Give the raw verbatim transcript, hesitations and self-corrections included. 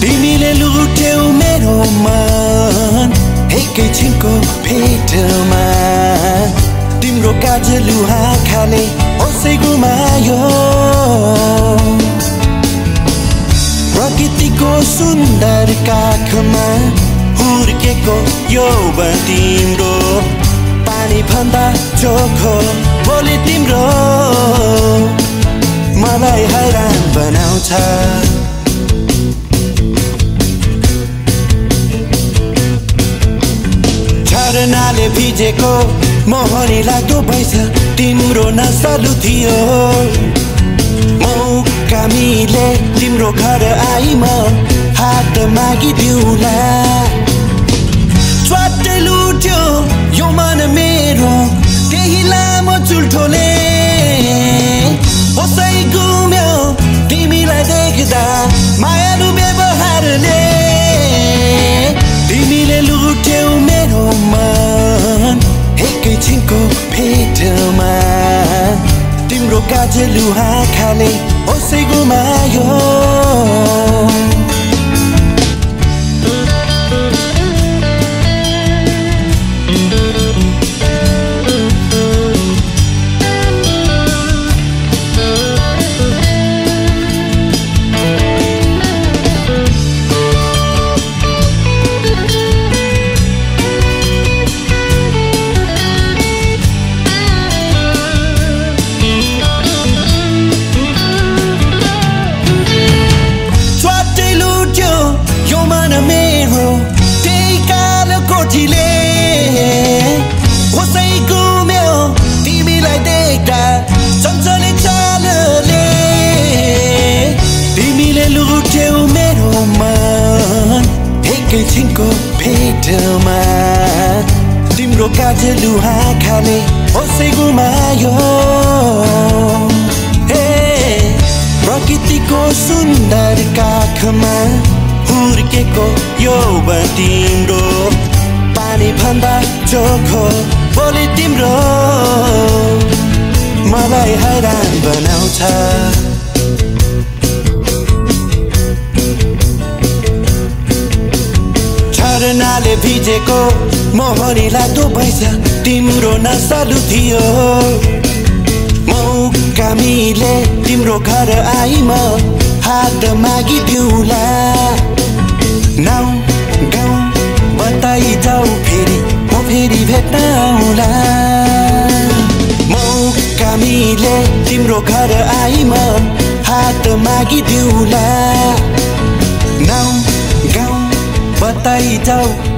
तिमीले लुट्यौ मेरो मन एकैछिनको भेटमा तिम्रो काजलु आँखाले ओसै गुमायो प्रकृतिको सुन्दर काखमा हुर्केको यौवन तिम्रो पानी भन्दा चोखो बोली तिम्रो मलाई हैरान बनाउँछ झरनाले भिजेको मोहनी लाग्दो पैसा तिम्रो नसालु थियो मौकामीले तिम्रो घर आई म हात मागिदिउला स्वाटै लुट्यो यो मन मेरो त्यही लामो चुल्ठोले ओसै गुम्यो तिमीलाई देख्दा मायालु व्यवहारले तिमीले लुट्यौ मेरो मन एकैछिनको भेटमा तिम्रो काजलु आँखाले ओसै गुमायो ओसै गुम्यो तिमीलाई देख्दा चञ्चले चालले तिमीले लुट्यौ मेरो मन एकैछिनको भेटमा तिम्रो काजलु आँखाले ओसै गुमायो हे प्रकृतिको सुन्दर काखमा हुर्केको यौवन तिम्रो पानी भन्दा चोखो बोली तिम्रो मलाई हैरान बनाउँछ झरनाले भिजेको मोहनी लाग्दो पैसा तिम्रो नसालु थियो मौकामीले तिम्रो घर आई म हात मागिदिउला नाउ गाउँ बताइ जाऊ फेरि म फेरि भेट्न आउला मौकामीले तिम्रो घर आई म हात मागिदिउला नाउ गाउँ बताइ जाऊ